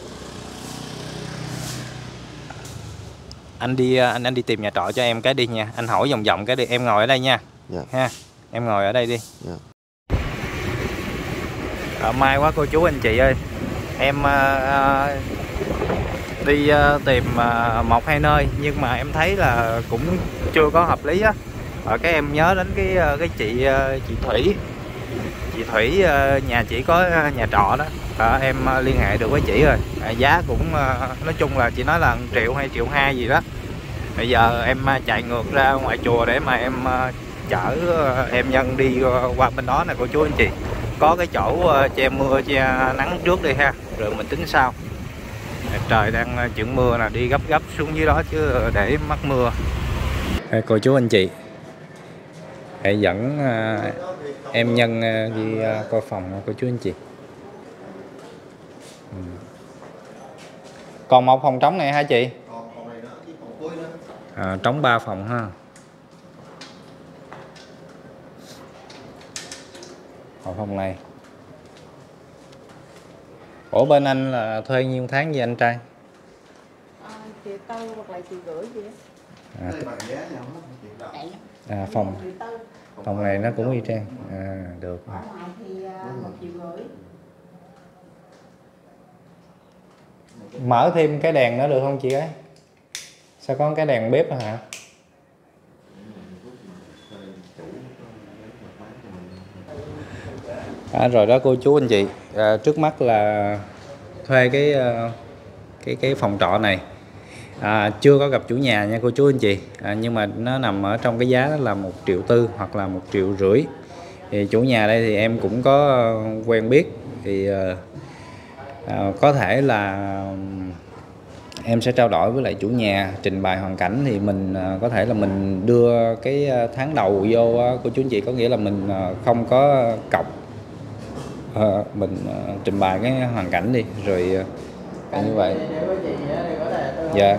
anh đi anh anh đi tìm nhà trọ cho em cái đi nha, anh hỏi vòng vòng cái đi, em ngồi ở đây nha. Yeah. Ha, em ngồi ở đây đi. Yeah. À, may quá cô chú anh chị ơi, em uh, đi uh, tìm uh, một hai nơi nhưng mà em thấy là cũng chưa có hợp lý á. Ở cái em nhớ đến cái cái chị uh, chị Thủy, chị Thủy uh, nhà chị có nhà trọ đó, à, em uh, liên hệ được với chị rồi, à, giá cũng uh, nói chung là chị nói là một triệu hay triệu hai gì đó. Bây giờ em uh, chạy ngược ra ngoài chùa để mà em uh, chở uh, em Nhân đi uh, qua bên đó nè cô chú anh chị. Có cái chỗ uh, che mưa che nắng trước đi ha, rồi mình tính sau. Trời đang chừng mưa nè, đi gấp gấp xuống dưới đó chứ để mắc mưa. Hey, cô chú anh chị, hãy dẫn uh, em Nhân uh, đi uh, coi phòng cô chú anh chị. Ừ. Còn một phòng trống này hả chị? À, trống ba phòng ha. Còn phòng này. Ủa bên anh là thuê nhiêu tháng gì anh trai? À, triệu tư hoặc là triệu rưỡi gì đó. À, à phòng phòng này nó cũng y chang. À được. Ở ngoài thì một triệu rưỡi. Mở thêm cái đèn nữa được không chị ấy? Sao có cái đèn bếp hả? À, rồi đó cô chú anh chị, à, trước mắt là thuê cái cái cái phòng trọ này, à, chưa có gặp chủ nhà nha cô chú anh chị, à, nhưng mà nó nằm ở trong cái giá là một triệu tư hoặc là một triệu rưỡi. Thì chủ nhà đây thì em cũng có quen biết, thì à, có thể là em sẽ trao đổi với lại chủ nhà, trình bày hoàn cảnh thì mình à, có thể là mình đưa cái tháng đầu vô cô chú anh chị, có nghĩa là mình không có cọc. Ờ, mình uh, trình bày cái hoàn cảnh đi rồi uh, như vậy. Dạ.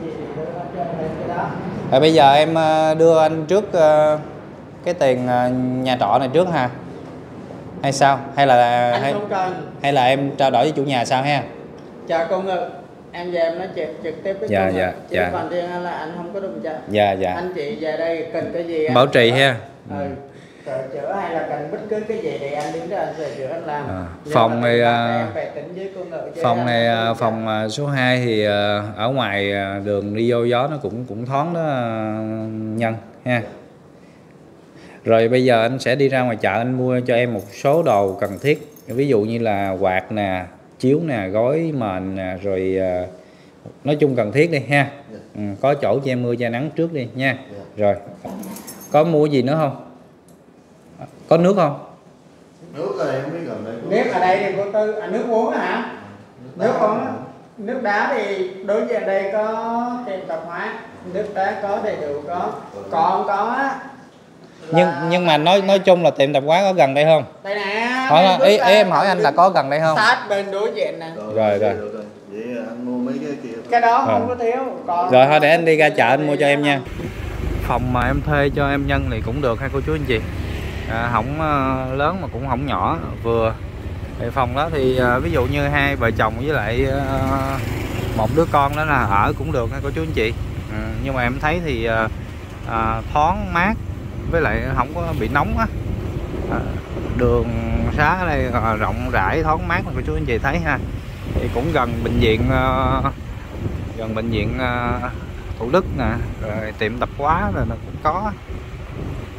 Rồi bây giờ em uh, đưa anh trước uh, cái tiền uh, nhà trọ này trước ha, hay sao, hay là anh hay, không cần, hay là em trao đổi với chủ nhà sao ha? chờ cô Ngự, em về em nói chuyện trực tiếp với dạ, cô dạ, Ngự. Chứ dạ. còn riêng là anh không có đụng chạm. Dạ dạ. Anh chị về đây cần cái gì Bảo trì ha. Ừ. Sửa chữa hay là cần bất cứ cái gì thì anh đứng đó anh sửa chữa anh làm. À, phòng này em phải tính với cô Ngự chứ phòng này không phòng số hai thì ở ngoài đường đi vô gió nó cũng cũng thoáng đó Nhân ha. Rồi bây giờ anh sẽ đi ra ngoài chợ, anh mua cho em một số đồ cần thiết, ví dụ như là quạt nè, chiếu nè, gói mền nè, rồi nói chung cần thiết đi ha. Ừ, có chỗ che mưa che nắng trước đi nha. Rồi có mua gì nữa không? Có nước không? Nước ở đây không biết gần đây. Nước ở đây thì cô Tư, à, nước uống hả? Nước uống, nước đá thì đối với ở đây có tiệm tạp hóa, nước đá có đầy đủ có, còn có á. Nhưng nhưng mà nói nói chung là tiệm tạp hóa có gần đây không? Đây nè. Hỏi, ý, ý em hỏi anh là có gần đây không? Sát bên đối diện nè. Rồi rồi. Vậy anh mua mấy cái kia. Cái đó Rồi. không có thiếu. Còn Rồi thôi để anh đi ra chợ anh mua cho em nha. Phòng mà em thuê cho em Nhân thì cũng được ha cô chú anh chị. À, không uh, lớn mà cũng không nhỏ, vừa. Thì phòng đó thì uh, ví dụ như hai vợ chồng với lại uh, một đứa con đó là ở cũng được ha cô chú anh chị. Ừ, nhưng mà em thấy thì uh, uh, thoáng mát với lại không có bị nóng á. À, đường xá ở đây uh, rộng rãi thoáng mát mà cô chú anh chị thấy ha. Thì cũng gần bệnh viện uh, gần bệnh viện uh, Thủ Đức nè, rồi tiệm tạp hóa rồi nó cũng có.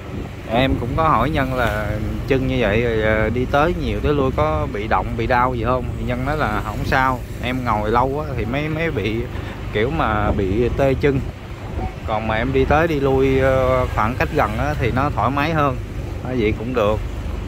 Em cũng có hỏi Nhân là chân như vậy rồi đi tới nhiều tới lui có bị động bị đau gì không, thì Nhân nói là không sao, em ngồi lâu á thì mới mới bị kiểu mà bị tê chân, còn mà em đi tới đi lui khoảng cách gần á thì nó thoải mái hơn, vậy cũng được.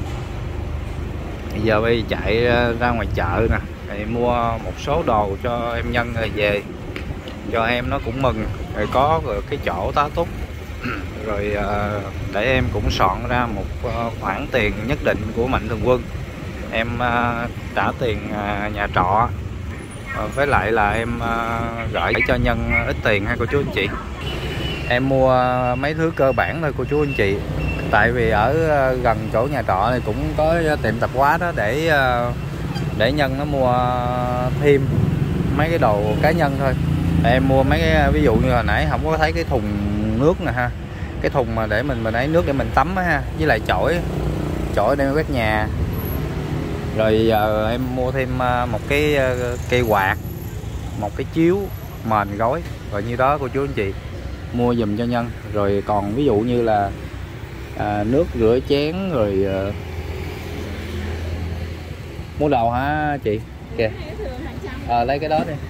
Bây giờ bây chạy ra ngoài chợ nè, thì mua một số đồ cho em Nhân rồi về cho em, nó cũng mừng rồi có rồi cái chỗ tá túc rồi để em cũng soạn ra một khoản tiền nhất định của Mạnh Thường Quân, em trả tiền nhà trọ, với lại là em gửi cho Nhân ít tiền hay cô chú anh chị. Em mua mấy thứ cơ bản thôi cô chú anh chị, tại vì ở gần chỗ nhà trọ này cũng có tiệm tạp hóa đó, để để Nhân nó mua thêm mấy cái đồ cá nhân thôi. Em mua mấy cái, ví dụ như hồi nãy không có thấy cái thùng nước nè ha, cái thùng mà để mình mình lấy nước để mình tắm á ha, với lại chổi chổi đem quét nhà. Rồi giờ em mua thêm một cái cây quạt, một cái chiếu mền gói, rồi như đó cô chú anh chị mua giùm cho Nhân. Rồi còn ví dụ như là à, nước rửa chén rồi à, mua đồ hả chị? Kìa à, lấy cái đó đi,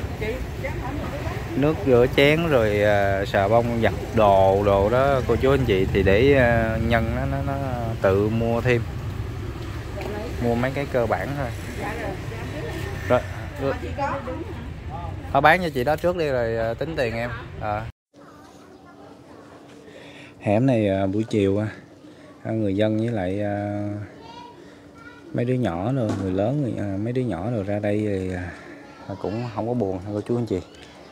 nước rửa chén rồi à, xà bông giặt đồ đồ đó cô chú anh chị, thì để à, Nhân nó, nó nó tự mua thêm, mua mấy cái cơ bản thôi. Rồi, rồi. Thôi bán cho chị đó trước đi rồi à, tính tiền em. À. Hẻm này à, buổi chiều à, người dân với lại à, mấy đứa nhỏ rồi người lớn người, à, mấy đứa nhỏ rồi ra đây thì à, cũng không có buồn cô chú anh chị.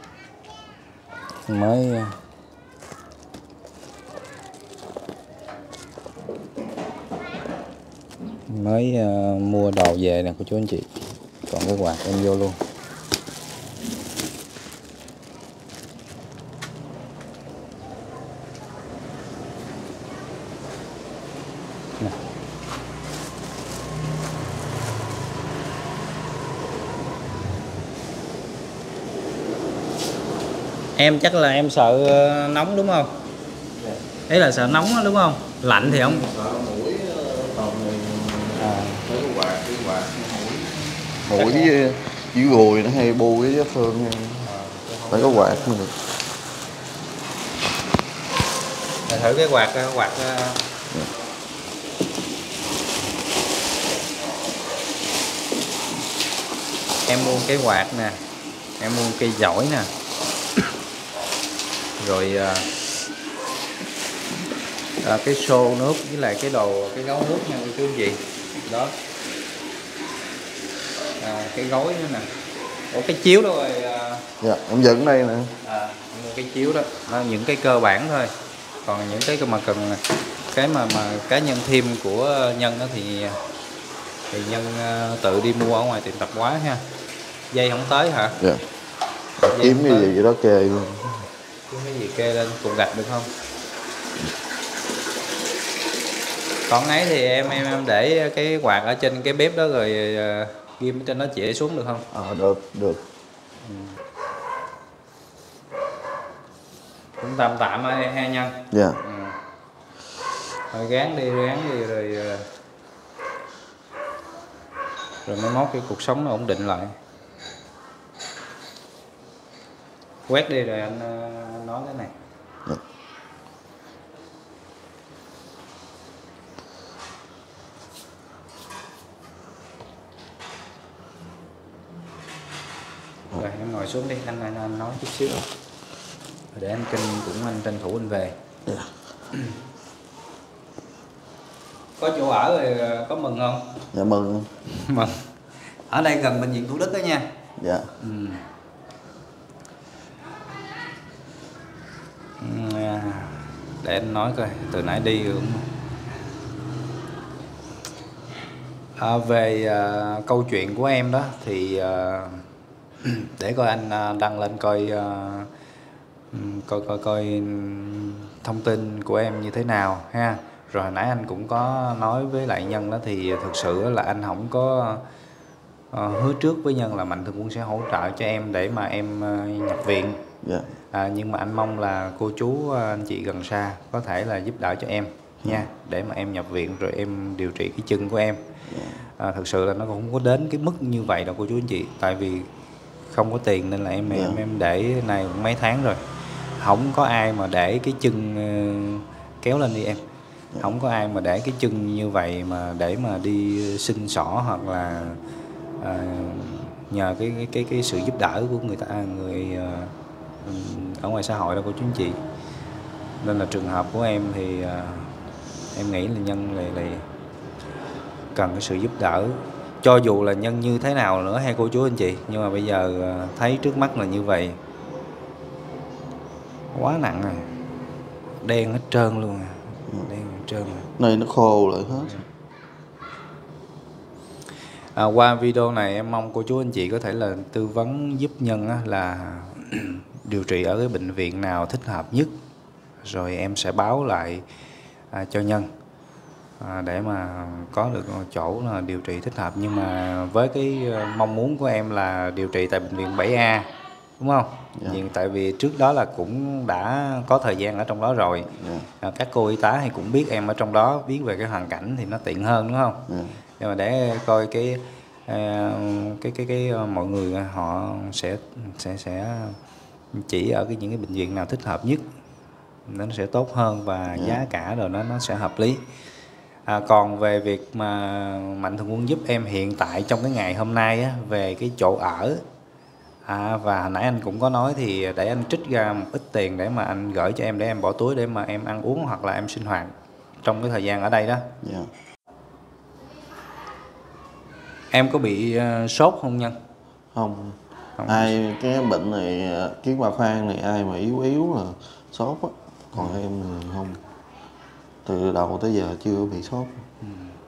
Mới à, mới à, mua đồ về nè cô chú anh chị, còn cái quạt em vô luôn. Nè. Em chắc là em sợ nóng đúng không? Đấy là sợ nóng đó, đúng không? Lạnh thì không? À. Mũi với dưới gùi nó hay bu cái vết thương nha. Phải có quạt mới được. Thử cái quạt quạt em mua cái quạt nè, em mua cây giỏi nè, rồi à, à, cái xô nước với lại cái đồ cái gấu nước nha cô chú anh chị đó, à, cái gối nữa nè. Ủa cái chiếu đó rồi à... Dạ em dựng đây nè. À, mua cái chiếu đó, đó những cái cơ bản thôi, còn những cái mà cần cái mà mà cá nhân thêm của Nhân đó thì thì Nhân uh, tự đi mua ở ngoài tiệm tạp hóa ha. Dây không tới hả? Dạ. Kiếm cái gì vậy đó kê luôn. Kiếm cái gì kê lên, cục gạch được không? Còn ấy thì em em em để cái quạt ở trên cái bếp đó rồi uh, ghim trên nó chĩa xuống được không? Ờ à, được được. Ừ. Cũng tạm tạm ở ha Nhân. Dạ. Ừ. Rồi gán đi gán đi rồi rồi mới mốt cái cuộc sống nó ổn định lại. Quét đi rồi anh, anh nói cái này. Dạ. Rồi em ngồi xuống đi, anh anh, anh nói chút xíu để anh kinh cũng anh tranh thủ anh về. Yeah. Có chỗ ở rồi có mừng không? Dạ mừng. Mừng. Ở đây gần bệnh viện Thủ Đức đó nha. Dạ. Ừ. Để anh nói coi, từ nãy đi cũng à, về à, câu chuyện của em đó thì à, để coi anh à, đăng lên coi à, coi coi coi thông tin của em như thế nào ha. Rồi hồi nãy anh cũng có nói với lại Nhân đó, thì thực sự là anh không có à, hứa trước với Nhân là Mạnh Thường Quân sẽ hỗ trợ cho em để mà em à, nhập viện. Dạ. À, nhưng mà anh mong là cô chú anh chị gần xa có thể là giúp đỡ cho em nha, để mà em nhập viện rồi em điều trị cái chân của em. À, thực sự là nó cũng không có đến cái mức như vậy đâu cô chú anh chị, tại vì không có tiền nên là em em em để này cũng mấy tháng rồi, không có ai mà để cái chân uh, kéo lên đi em, không có ai mà để cái chân như vậy mà để mà đi xin xỏ hoặc là à, nhờ cái cái cái cái sự giúp đỡ của người ta người uh, ở ngoài xã hội đâu cô chú anh chị. Nên là trường hợp của em thì uh, em nghĩ là Nhân là, là cần cái sự giúp đỡ, cho dù là Nhân như thế nào nữa hay cô chú anh chị, nhưng mà bây giờ uh, thấy trước mắt là như vậy, quá nặng rồi, đen hết trơn luôn, đen hết trơn rồi. Này nó khô lại hết. À, qua video này em mong cô chú anh chị có thể là tư vấn giúp Nhân á, là điều trị ở cái bệnh viện nào thích hợp nhất, rồi em sẽ báo lại à, cho Nhân à, để mà có được chỗ là điều trị thích hợp. Nhưng mà với cái mong muốn của em là điều trị tại bệnh viện bảy A, đúng không? Yeah. Nhưng tại vì trước đó là cũng đã có thời gian ở trong đó rồi. Yeah. À, các cô y tá thì cũng biết em ở trong đó, biết về cái hoàn cảnh thì nó tiện hơn, đúng không? Yeah. Nhưng mà để coi cái cái cái cái, cái mọi người họ sẽ sẽ sẽ chỉ ở cái những cái bệnh viện nào thích hợp nhất, nó sẽ tốt hơn và yeah. giá cả rồi nó nó sẽ hợp lý. À, còn về việc mà Mạnh Thường Quân giúp em hiện tại trong cái ngày hôm nay á, về cái chỗ ở à, và hồi nãy anh cũng có nói thì để anh trích ra một ít tiền để mà anh gửi cho em để em bỏ túi để mà em ăn uống hoặc là em sinh hoạt trong cái thời gian ở đây đó. Yeah. Em có bị uh, sốt không Nhân? Không. Không. Ai cái bệnh này kiến ba khoang này ai mà yếu yếu là sốt á, còn ừ. em thì không. Từ đầu tới giờ chưa bị sốt. Ừ.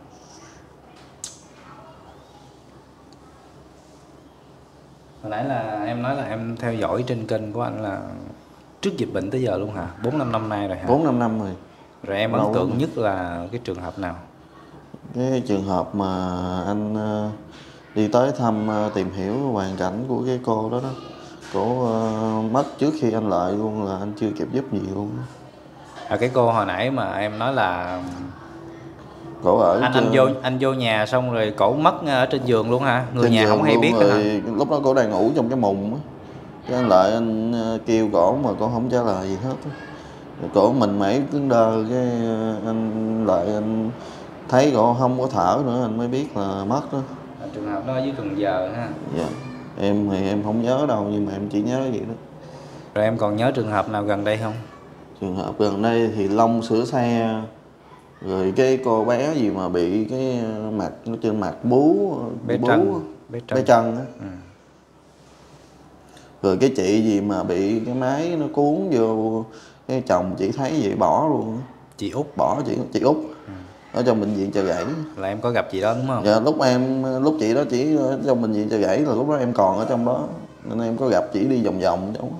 Hồi nãy là em nói là em theo dõi trên kênh của anh là trước dịch bệnh tới giờ luôn hả? bốn năm năm nay rồi hả? bốn năm năm rồi. Rồi em ấn tượng nhất là cái trường hợp nào? Cái trường hợp mà anh đi tới thăm tìm hiểu hoàn cảnh của cái cô đó đó. Cổ uh, mất trước khi anh lại luôn, là anh chưa kịp giúp gì luôn. À, cái cô hồi nãy mà em nói là cổ ở anh anh vô anh vô nhà xong rồi cổ mất ở trên giường luôn hả? Người nhà không hay biết hả? Lúc đó cổ đang ngủ trong cái mùng á, cái anh lại anh kêu cổ mà cổ không trả lời gì hết. Cổ mình mẩy cứng đơ, cái anh lại anh thấy cổ không có thở nữa, anh mới biết là mất đó. À, trường hợp đó ở dưới Cần Giờ ha. Dạ. Em thì em không nhớ đâu, nhưng mà em chỉ nhớ vậy đó. Rồi em còn nhớ trường hợp nào gần đây không? Trường hợp gần đây thì Long sửa xe, rồi cái cô bé gì mà bị cái mặt nó trên mặt bú bé bú Trân, bé Trân, bé Trân á. Ừ. Rồi cái chị gì mà bị cái máy nó cuốn vô cái chồng chị thấy vậy bỏ luôn. Chị Út. Bỏ chị chị Út. Ừ. Ở trong bệnh viện Chợ Gãy. Là em có gặp chị đó đúng không? Dạ, lúc em lúc chị đó chỉ ở trong bệnh viện Chợ Gãy là lúc đó em còn ở trong đó, nên em có gặp chị đi vòng vòng trong đó.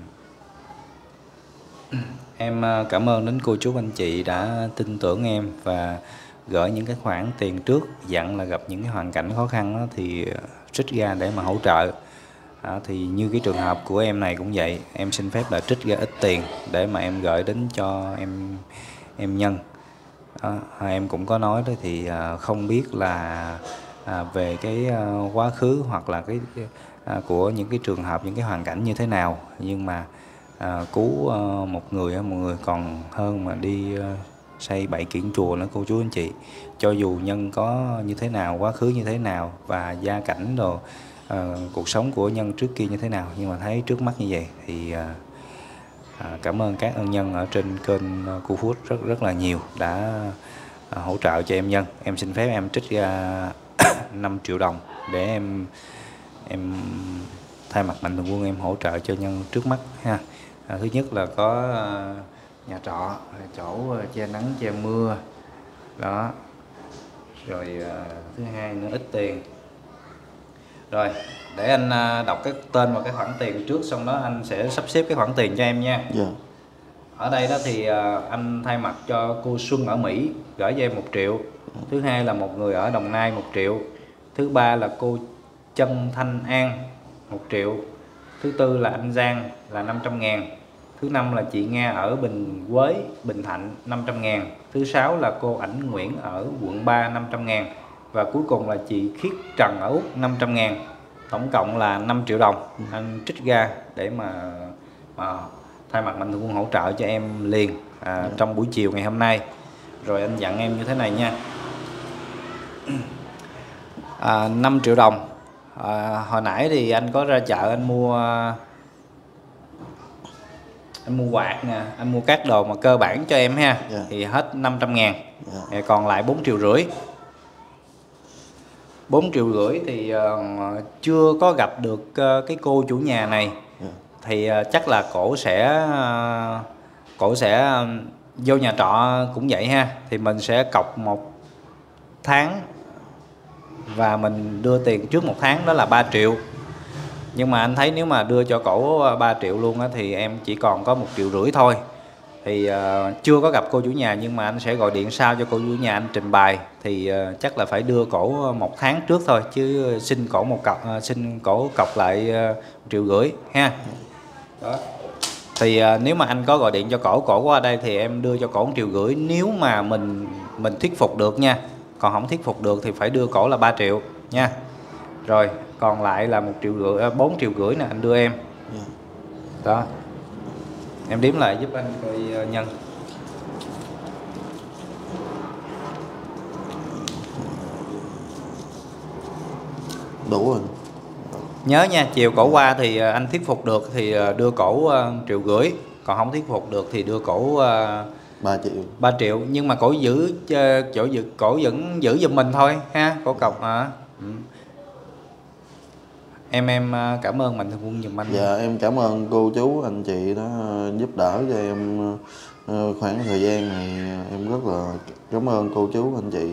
Em cảm ơn đến cô chú anh chị đã tin tưởng em và gửi những cái khoản tiền trước, dặn là gặp những cái hoàn cảnh khó khăn đó thì trích ra để mà hỗ trợ. À, thì như cái trường hợp của em này cũng vậy, em xin phép là trích ra ít tiền để mà em gửi đến cho em em Nhân. À, em cũng có nói đó thì à, không biết là à, về cái à, quá khứ hoặc là cái à, của những cái trường hợp, những cái hoàn cảnh như thế nào, nhưng mà à, cứu à, một người một người còn hơn mà đi à, xây bảy kiển chùa nữa cô chú anh chị. Cho dù Nhân có như thế nào, quá khứ như thế nào và gia cảnh đồ à, cuộc sống của Nhân trước kia như thế nào, nhưng mà thấy trước mắt như vậy thì à, à, cảm ơn các ân nhân ở trên kênh Cu Food rất rất là nhiều đã à, hỗ trợ cho em Nhân. Em xin phép em trích ra năm triệu đồng để em em thay mặt Mạnh Thường Quân em hỗ trợ cho Nhân trước mắt ha. À, thứ nhất là có à, nhà trọ, chỗ à, che nắng che mưa đó, rồi à, thứ hai nữa ít tiền. Rồi để anh à, đọc cái tên và cái khoản tiền trước, xong đó anh sẽ sắp xếp cái khoản tiền cho em nha. Yeah. Ở đây đó thì à, anh thay mặt cho cô Xuân ở Mỹ gửi cho em một triệu. Thứ hai là một người ở Đồng Nai một triệu. Thứ ba là cô Trân Thanh An một triệu. Thứ tư là anh Giang là năm trăm ngàn. Thứ năm là chị Nga ở Bình Quế, Bình Thạnh năm trăm ngàn. Thứ sáu là cô Ảnh Nguyễn ở quận ba năm trăm ngàn. Và cuối cùng là chị Khiết Trần ở Úc năm trăm ngàn. Tổng cộng là năm triệu đồng anh trích ra để mà, mà thay mặt Mạnh Thường Quân hỗ trợ cho em liền à, yeah. trong buổi chiều ngày hôm nay. Rồi anh dặn em như thế này nha. À, năm triệu đồng. À, hồi nãy thì anh có ra chợ anh mua anh mua quạt nè, anh mua các đồ mà cơ bản cho em ha, yeah. thì hết năm trăm ngàn, yeah. còn lại bốn triệu rưỡi. bốn triệu rưỡi thì uh, chưa có gặp được uh, cái cô chủ nhà này, yeah. thì uh, chắc là cổ sẽ uh, cổ sẽ uh, vô nhà trọ cũng vậy ha, thì mình sẽ cọc một tháng và mình đưa tiền trước một tháng, đó là ba triệu. Nhưng mà anh thấy nếu mà đưa cho cổ ba triệu luôn á thì em chỉ còn có một triệu rưỡi thôi. Thì uh, chưa có gặp cô chủ nhà, nhưng mà anh sẽ gọi điện sau cho cô chủ nhà anh trình bày. Thì uh, chắc là phải đưa cổ một tháng trước thôi, chứ xin cổ một cọc, uh, xin cổ cọc lại uh, một triệu rưỡi ha. Đó. Thì uh, nếu mà anh có gọi điện cho cổ, cổ qua đây thì em đưa cho cổ một triệu rưỡi nếu mà mình mình thuyết phục được nha. Còn không thuyết phục được thì phải đưa cổ là ba triệu nha. Rồi còn lại là một triệu rưỡi, bốn triệu rưỡi nè anh đưa em. Đó. Em đếm lại giúp anh coi Nhân. Đủ rồi. Nhớ nha, chiều cổ qua thì anh thuyết phục được thì đưa cổ triệu rưỡi, còn không thuyết phục được thì đưa cổ ba triệu. ba triệu, nhưng mà cổ giữ chỗ giữ cổ vẫn giữ giùm mình thôi ha, cổ cọc hả? Ừ. Em em cảm ơn Mạnh Thường Quân giùm anh. Dạ em cảm ơn cô chú anh chị đã giúp đỡ cho em khoảng thời gian này, em rất là cảm ơn cô chú anh chị.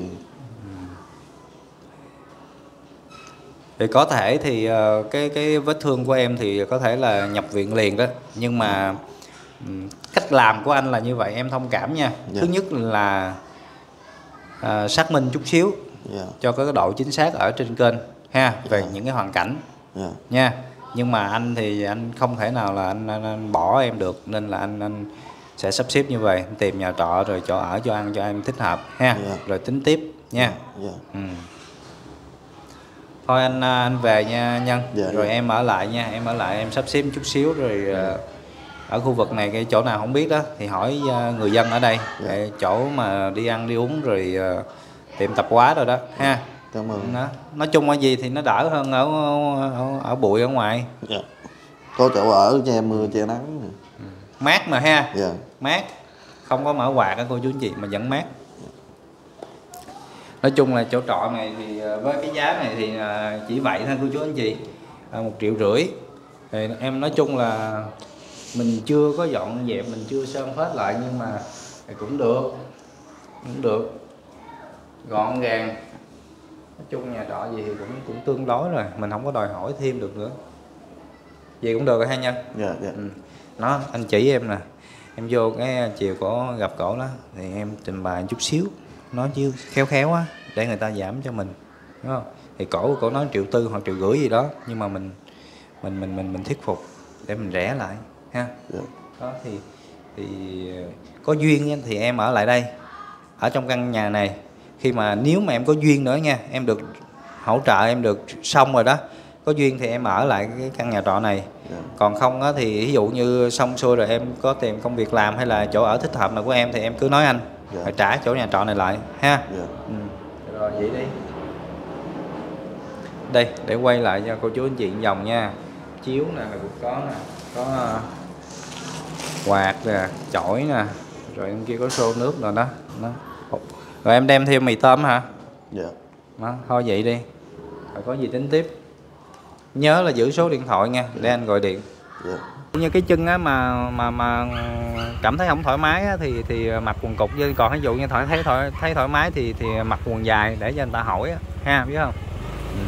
Thì có thể thì cái cái vết thương của em thì có thể là nhập viện liền đó, nhưng mà cách làm của anh là như vậy, em thông cảm nha. Dạ. Thứ nhất là à, xác minh chút xíu, dạ. cho cái độ chính xác ở trên kênh ha, về dạ. những cái hoàn cảnh. Yeah. nha. Nhưng mà anh thì anh không thể nào là anh, anh, anh bỏ em được, nên là anh anh sẽ sắp xếp như vậy, tìm nhà trọ rồi chỗ ở cho ăn cho em thích hợp ha, yeah. rồi tính tiếp nha. Yeah. Ừ. Thôi anh anh về nha Nhân. Yeah, rồi yeah. em ở lại nha, em ở lại em sắp xếp chút xíu rồi. Yeah. Ở khu vực này cái chỗ nào không biết đó thì hỏi người dân ở đây, yeah. chỗ mà đi ăn đi uống rồi tiệm tạp hóa rồi đó ha. Cảm ơn. Đó. Nói chung ở gì thì nó đỡ hơn ở ở, ở bụi ở ngoài. Dạ. Có chỗ ở che mưa che nắng. Ừ. Mát mà ha. Dạ. Mát. Không có mở quạt á cô chú anh chị mà vẫn mát. Nói chung là chỗ trọ này thì với cái giá này thì chỉ vậy thôi cô chú anh chị. Một triệu rưỡi. Thì em nói chung là mình chưa có dọn dẹp, mình chưa sơn hết lại, nhưng mà cũng được. Cũng được. Gọn gàng. Nói chung nhà trọ gì thì cũng cũng tương đối rồi, mình không có đòi hỏi thêm được nữa, gì cũng được rồi ha Nhân. Dạ, dạ. Ừ. Nó anh chỉ em nè, em vô cái chiều cổ gặp cổ đó thì em trình bày chút xíu, nói chứ khéo khéo á để người ta giảm cho mình, đúng không? Thì cổ cổ nói triệu tư hoặc triệu rưỡi gì đó, nhưng mà mình mình mình mình mình thuyết phục để mình rẻ lại ha. Dạ. Đó thì thì có duyên thì em ở lại đây, ở trong căn nhà này. Khi mà nếu mà em có duyên nữa nha, em được hỗ trợ, em được xong rồi đó, có duyên thì em ở lại cái căn nhà trọ này. Yeah. Còn không á thì ví dụ như xong xuôi rồi em có tìm công việc làm hay là chỗ ở thích hợp nào của em thì em cứ nói anh, yeah. phải trả chỗ nhà trọ này lại ha. Yeah. Ừ. Rồi vậy đi. Đây để quay lại cho cô chú anh chị vòng nha. Chiếu nè là cũng có nè, có quạt nè, chổi nè, rồi em kia có xô nước rồi đó. Đó. Rồi em đem thêm mì tôm hả? Dạ. Đó, thôi vậy đi. Rồi có gì tính tiếp. Nhớ là giữ số điện thoại nha, để anh gọi điện. Dạ. Như cái chân á mà mà mà cảm thấy không thoải mái á, thì thì mặc quần cục, chứ còn ví dụ như thoải thấy thoải thấy thoải mái thì thì mặc quần dài để cho người ta hỏi á, ha, biết không? Ừ.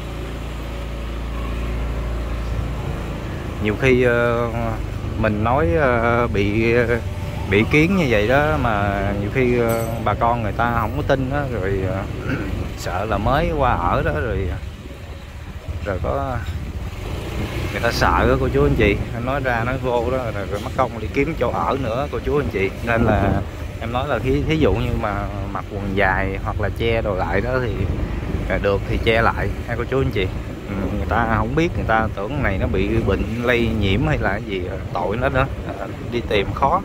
Nhiều khi uh, mình nói uh, bị uh, bị kiến như vậy đó mà nhiều khi uh, bà con người ta không có tin đó, rồi uh, sợ là mới qua ở đó rồi rồi có người ta sợ đó cô chú anh chị, nói ra nói vô đó rồi, rồi mất công đi kiếm chỗ ở nữa cô chú anh chị, nên là em nói là thí, thí dụ như mà mặc quần dài hoặc là che đồ lại đó thì được thì che lại ha cô chú anh chị. Người ta không biết, người ta tưởng này nó bị bệnh lây nhiễm hay là cái gì, tội nó nữa, đi tìm khó.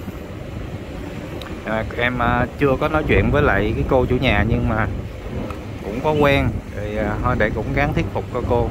À, em à, chưa có nói chuyện với lại cái cô chủ nhà nhưng mà cũng có quen rồi, à, thôi để cũng gắng thuyết phục cho cô.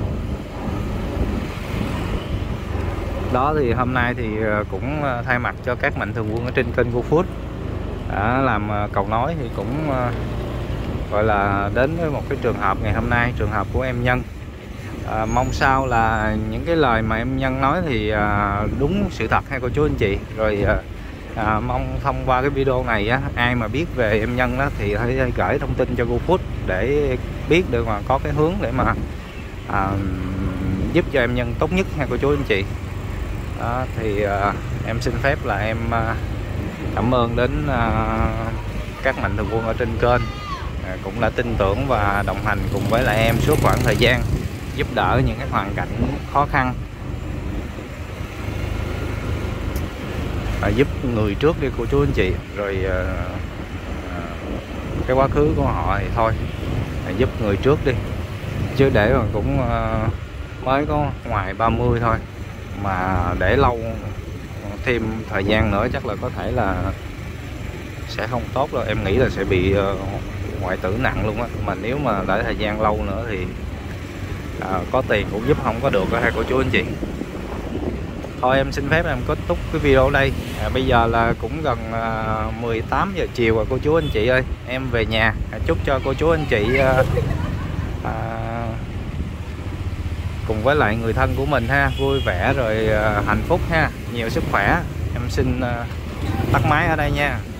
Đó thì hôm nay thì cũng thay mặt cho các mạnh thường quân ở trên kênh GoFood đã làm cầu nối, thì cũng gọi là đến với một cái trường hợp ngày hôm nay, trường hợp của em Nhân. À, mong sao là những cái lời mà em Nhân nói thì à, đúng sự thật hay cô chú anh chị. Rồi à, à, mong thông qua cái video này á, ai mà biết về em Nhân đó thì hãy gửi thông tin cho GoFood để biết được mà có cái hướng để mà à, giúp cho em Nhân tốt nhất ha cô chú anh chị. Đó, thì à, em xin phép là em à, cảm ơn đến à, các mạnh thường quân ở trên kênh à, cũng đã tin tưởng và đồng hành cùng với lại em suốt khoảng thời gian, giúp đỡ những cái hoàn cảnh khó khăn, à, giúp người trước đi cô chú anh chị. Rồi à, à, cái quá khứ của họ thì thôi, à, giúp người trước đi, chứ để mà cũng à, mới có ngoài ba mươi thôi mà để lâu thêm thời gian nữa chắc là có thể là sẽ không tốt đâu, em nghĩ là sẽ bị uh, hoại tử nặng luôn á. Mà nếu mà để thời gian lâu nữa thì uh, có tiền cũng giúp không có được đó, hai cô chú anh chị. Thôi em xin phép em kết thúc cái video ở đây. À, bây giờ là cũng gần uh, mười tám giờ chiều rồi cô chú anh chị ơi, em về nhà. À, chúc cho cô chú anh chị uh, uh, cùng với lại người thân của mình ha, vui vẻ rồi uh, hạnh phúc ha, nhiều sức khỏe. Em xin uh, tắt máy ở đây nha.